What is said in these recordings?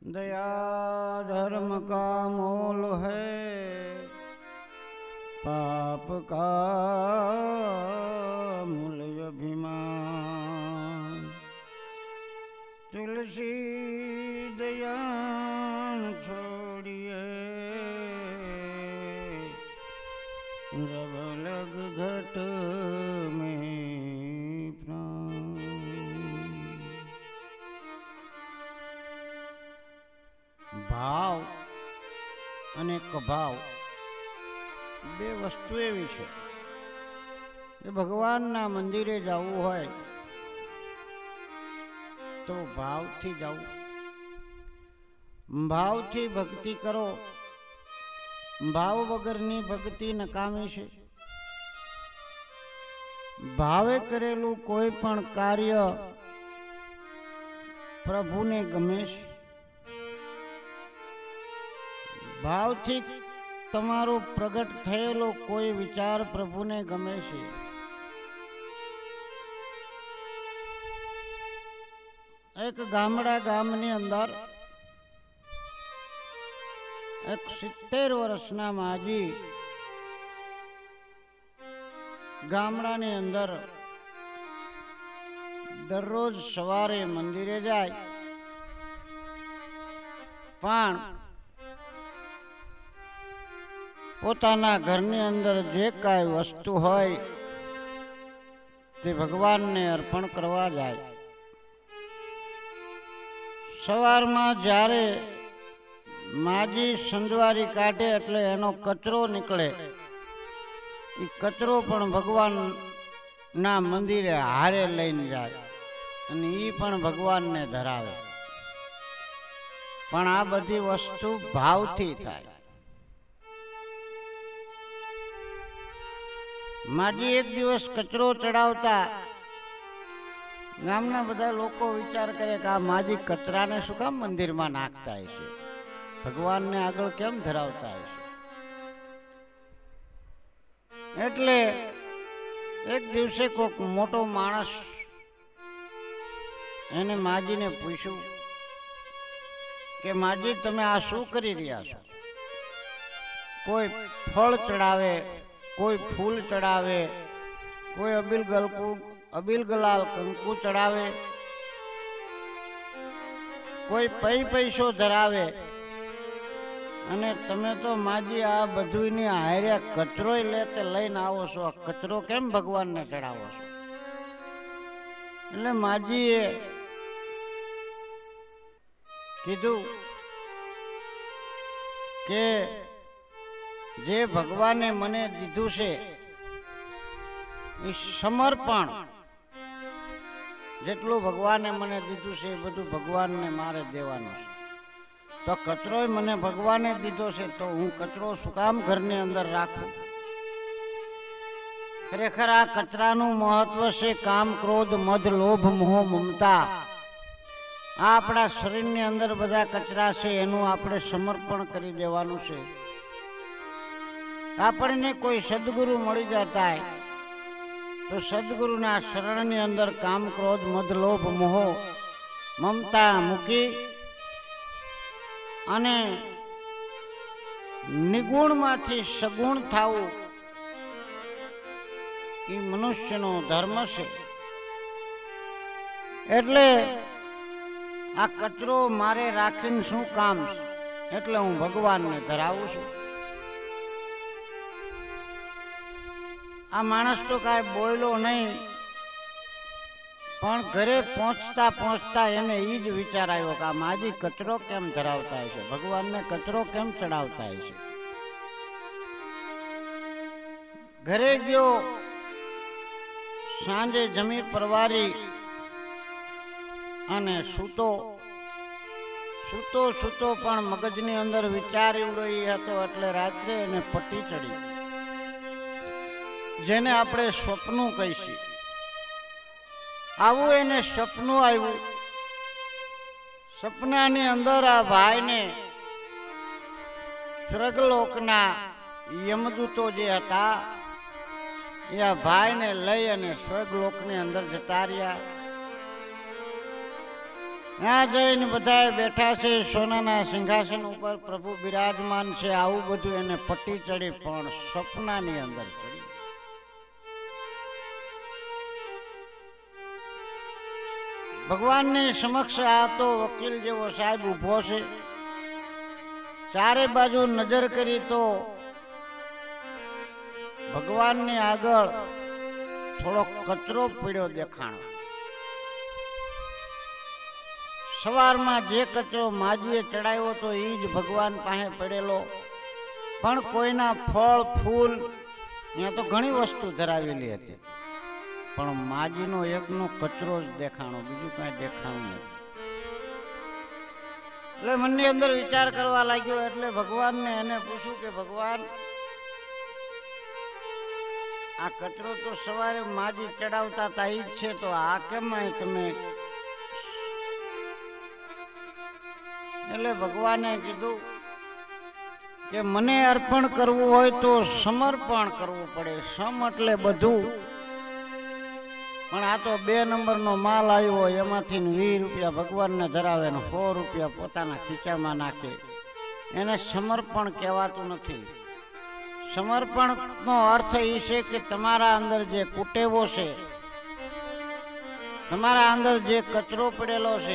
दया धर्म का मोल है, पाप का मूल अभिमान। तुलसी दया छोड़िए, जब लग घट में प्राण। भाव અને કભાવ બે વસ્તુ એવી છે કે ભગવાનના મંદિરે જવું હોય તો ભાવથી જવું, ભાવથી ભક્તિ કરો. ભાવ વગરની ભક્તિ નકામી છે. ભાવે કરેલું કોઈ પણ કાર્ય પ્રભુને ગમે છે. ભાવથી તમારો પ્રગટ થયેલો કોઈ વિચાર પ્રભુને ગમે છે. એક ગામની અંદર એક 70 વર્ષના માજી ગામડાની અંદર દરરોજ સવારે મંદિરે જાય, પણ પોતાના ઘરની અંદર જે કાંઈ વસ્તુ હોય તે ભગવાનને અર્પણ કરવા જાય. સવારમાં જ્યારે માજી સંજવારી કાઢે એટલે એનો કચરો નીકળે, એ કચરો પણ ભગવાનના મંદિરે હારે લઈને જાય અને એ પણ ભગવાનને ધરાવે. પણ આ બધી વસ્તુ ભાવથી થાય. માજી એક દિવસ કચરો ચડાવતા ગામના બધા લોકો વિચાર કરે કે આ માજી કચરાને શું કામ મંદિરમાં નાખતા હશે, ભગવાનને આગળ કેમ ધરાવતા હશે. એટલે એક દિવસે કોઈક મોટો માણસ એને માજીને પૂછ્યું કે માજી તમે આ શું કરી રહ્યા છો? કોઈ ફળ ચડાવે, કોઈ ફૂલ ચડાવે, કોઈ અબીલ ગલાલ કંકુ ચડાવે, કોઈ પૈસો ધરાવે, અને તમે તો માજી આ બધુંની હારે કચરોય લેતે લઈને આવો છો. આ કચરો કેમ ભગવાનને ચડાવો છો? એટલે માજીએ કીધું કે જે ભગવાને મને દીધું છે એ સમર્પણ, જેટલું ભગવાને મને દીધું છે એ બધું ભગવાનને મારે દેવાનું છે. તો કચરોય મને ભગવાને દીધો છે તો હું કચરો શું કામ ઘરની અંદર રાખું? ખરેખર આ કચરાનું મહત્વ છે કામ, ક્રોધ, મદ, લોભ, મોહ, મમતા. આ આપણા શરીરની અંદર બધા કચરા છે, એનું આપણે સમર્પણ કરી દેવાનું છે. આપણને કોઈ સદગુરુ મળી જતા તો સદગુરુના શરણની અંદર કામ, ક્રોધ, મદ, લોભ, મોહ, મમતા મૂકી અને નિગુણમાંથી સગુણ થવું એ મનુષ્યનો ધર્મ છે. એટલે આ કચરો મારે રાખીને શું કામ છે? એટલે હું ભગવાનને ધરાવું છું. આ માણસ તો કાંઈ બોલ્યો નહીં, પણ ઘરે પહોંચતા એને એ જ વિચાર આવ્યો કે આ માજી કચરો કેમ ધરાવતા હશે, ભગવાનને કચરો કેમ ચડાવતા હશે. ઘરે ગયો, સાંજે જમી પરવારી અને સૂતો પણ મગજની અંદર વિચાર એવડો એ હતો એટલે રાત્રે એને પટ્ટી ચડી, જેને આપણે સ્વપ્નું કહીશું. આવું એને સપનું આવ્યું. સપનાની અંદર આ ભાઈને સ્વર્ગલોકના યમદૂતો જે હતા એ આ ભાઈને લઈ અને સ્વર્ગલોકની અંદર જતા રહ્યા. ત્યાં જઈને બધા બેઠા છે, સોનાના સિંહાસન ઉપર પ્રભુ બિરાજમાન છે. આવું બધું એને પટ્ટી ચડી, પણ સપનાની અંદર ચડી. ભગવાનની સમક્ષ આ તો વકીલ જેવો સાહેબ ઊભો છે. ચારે બાજુ નજર કરી તો ભગવાનની આગળ થોડો કચરો પડ્યો દેખાણો. સવારમાં જે કચરો માજીએ ચડાવ્યો તો એ જ ભગવાન પાસે પડેલો. પણ કોઈના ફળ ફૂલ ત્યાં તો ઘણી વસ્તુ ધરાવેલી હતી, પણ માજીનો એકનો કચરો જ દેખાણો, બીજું કાંઈ દેખાણું નહીં. એટલે મનની અંદર વિચાર કરવા લાગ્યો. એટલે ભગવાનને એને પૂછ્યું કે ભગવાન, આ કચરો તો સવારે માજી ચડાવતા હતા ઈ જ છે, તો આ કેમ તમે? એટલે ભગવાને કીધું કે મને અર્પણ કરવું હોય તો સમર્પણ કરવું પડે. સમ એટલે બધું, પણ આ તો 2 નંબરનો માલ આવ્યો હોય, એમાંથી 20 રૂપિયા ભગવાનને ધરાવે ને 100 રૂપિયા પોતાના ખીચામાં નાખે, એને સમર્પણ કહેવાતું નથી. સમર્પણનો અર્થ એ છે કે તમારા અંદર જે કુટેવો છે, તમારા અંદર જે કચરો પડેલો છે,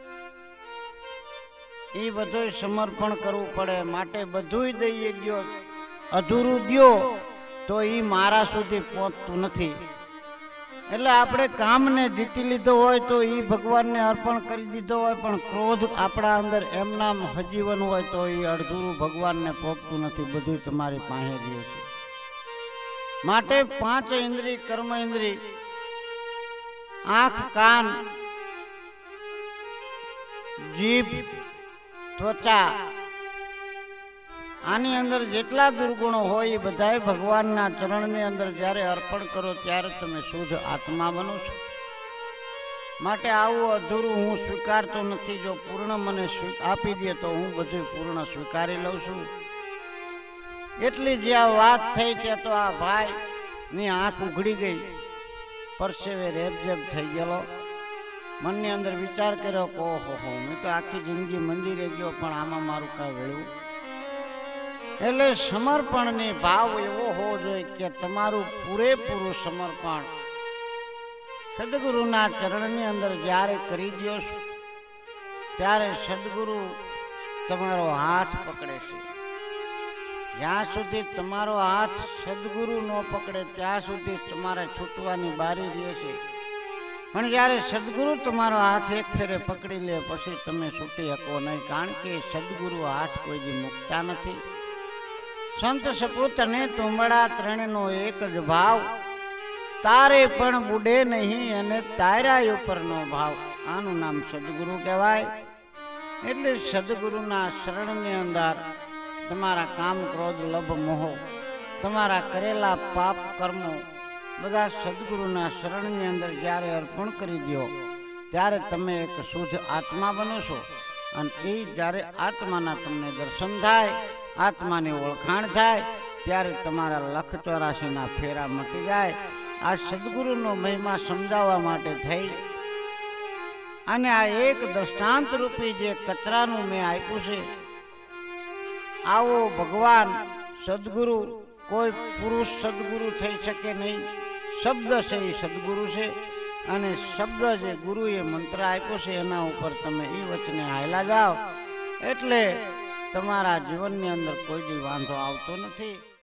એ બધું સમર્પણ કરવું પડે. માટે બધું દઈએ ગયો, અધૂરું દ્યો તો એ મારા સુધી પહોંચતું નથી. એટલે આપણે કામને જીતી લીધો હોય તો એ ભગવાનને અર્પણ કરી દીધો હોય, પણ ક્રોધ આપણા અંદર એમનામ હજીવન હોય તો એ અડધુરું ભગવાનને પહોંચતું નથી. બધું તમારી પાસે રહ્યું છે. માટે 5 ઇન્દ્રિય, કર્મ ઇન્દ્રિય, આંખ, કાન, જીભ, ત્વચા, આની અંદર જેટલા દુર્ગુણો હોય એ બધાય ભગવાનના ચરણની અંદર જ્યારે અર્પણ કરો ત્યારે તમે શુદ્ધ આત્મા બનો છો. માટે આવું અધૂરું હું સ્વીકારતો નથી. જો પૂર્ણ મને આપી દે તો હું બધું પૂર્ણ સ્વીકારી લઉં છું. એટલી જે આ વાત થઈ ત્યાં તો આ ભાઈની આંખ ઉઘડી ગઈ, પરસેવે રેબઝેબ થઈ ગયેલો. મનની અંદર વિચાર કર્યો કે ઓહો, મેં તો આખી જિંદગી મંદિરે ગયો, પણ આમાં મારું કાંઈ વેળવું. એટલે સમર્પણની ભાવ એવો હોવો જોઈએ કે તમારું પૂરેપૂરું સમર્પણ સદગુરુના ચરણની અંદર જ્યારે કરી દો છો ત્યારે સદગુરુ તમારો હાથ પકડે છે. જ્યાં સુધી તમારો હાથ સદગુરુ ન પકડે ત્યાં સુધી તમારે છૂટવાની બારી રહે છે. પણ જ્યારે સદગુરુ તમારો હાથ એક ફેરે પકડી લે પછી તમે છૂટી શકો નહીં, કારણ કે સદગુરુ હાથ કોઈ દી મૂકતા નથી. સંત સપૂત અને તુંબડા ત્રણનો એક જ ભાવ, તારે પણ બુડે નહીં અને તારા ઉપરનો ભાવ. આનું નામ સદગુરુ કહેવાય. એટલે સદગુરુના શરણની અંદર તમારા કામ, ક્રોધ, લોભ, મોહ, તમારા કરેલા પાપ કર્મો બધા સદગુરુના શરણની અંદર જ્યારે અર્પણ કરી દો ત્યારે તમે એક શુદ્ધ આત્મા બનો છો. અને એ જ્યારે આત્માના તમને દર્શન થાય, આત્માની ઓળખાણ થાય, ત્યારે તમારા 184ના ફેરા મટી જાય. આ સદગુરુનો મહિમા સમજાવવા માટે થઈ અને આ એક દ્રષ્ટાંત રૂપી જે કચરાનું મેં આપ્યું છે. આવો ભગવાન સદગુરુ કોઈ પુરુષ સદગુરુ થઈ શકે નહીં. શબ્દ છે એ સદગુરુ છે, અને શબ્દ જે ગુરુએ મંત્ર આપ્યો છે એના ઉપર તમે એ વચને હાયલા જાઓ એટલે તમારા જીવનની અંદર કોઈ દી વાંધો આવતો નથી.